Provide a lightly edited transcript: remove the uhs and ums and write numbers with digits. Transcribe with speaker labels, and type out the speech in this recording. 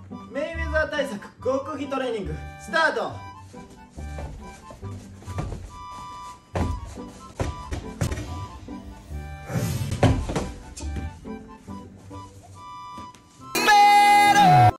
Speaker 1: メイウェザー対策極秘トレーニングスタート。